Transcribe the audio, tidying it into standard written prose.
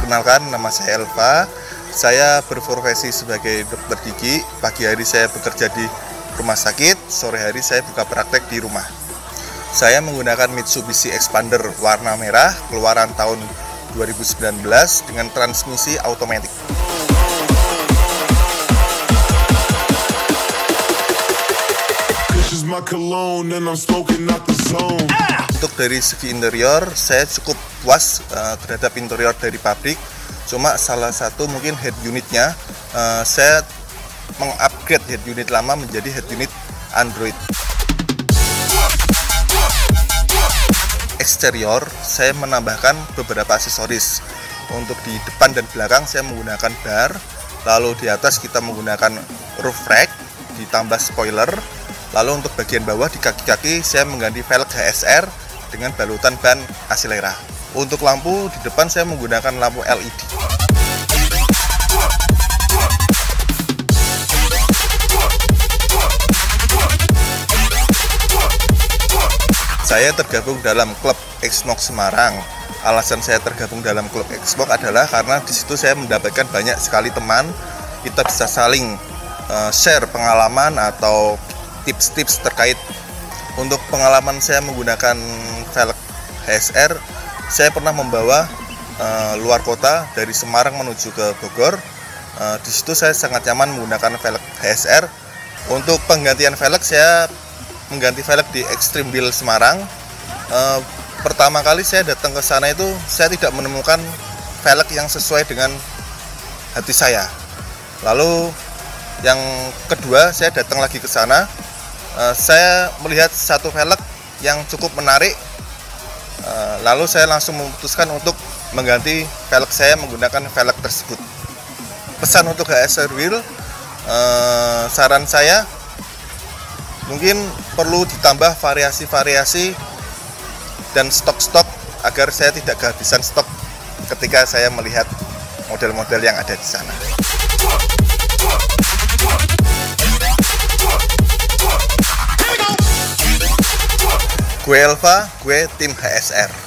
Perkenalkan, nama saya Elva. Saya berprofesi sebagai dokter gigi. Pagi hari saya bekerja di rumah sakit, sore hari saya buka praktek di rumah. Saya menggunakan Mitsubishi Expander warna merah, keluaran tahun 2019 dengan transmisi automatic. Untuk dari segi interior, saya cukup puas terhadap interior dari pabrik. Cuma salah satu mungkin head unitnya, saya mengupgrade head unit lama menjadi head unit Android. Eksterior, saya menambahkan beberapa aksesoris. Untuk di depan dan belakang saya menggunakan bar, lalu di atas kita menggunakan roof rack ditambah spoiler. Lalu untuk bagian bawah di kaki-kaki saya mengganti velg HSR dengan balutan ban Acelera. Untuk lampu di depan saya menggunakan lampu LED. Saya tergabung dalam klub Xmox Semarang. Alasan saya tergabung dalam klub Xmox adalah karena di situ saya mendapatkan banyak sekali teman. Kita bisa saling share pengalaman atau tips-tips terkait. Untuk pengalaman saya menggunakan velg HSR, saya pernah membawa luar kota dari Semarang menuju ke Bogor. Di situ saya sangat nyaman menggunakan velg HSR. Untuk penggantian velg, saya mengganti velg di Extreme Wheel Semarang. Pertama kali saya datang ke sana itu saya tidak menemukan velg yang sesuai dengan hati saya. Lalu yang kedua saya datang lagi ke sana. Saya melihat satu velg yang cukup menarik, lalu saya langsung memutuskan untuk mengganti velg saya menggunakan velg tersebut. Pesan untuk HSR Wheel, saran saya mungkin perlu ditambah variasi-variasi dan stok-stok agar saya tidak kehabisan stok ketika saya melihat model-model yang ada di sana. Gue Elva, gue tim HSR.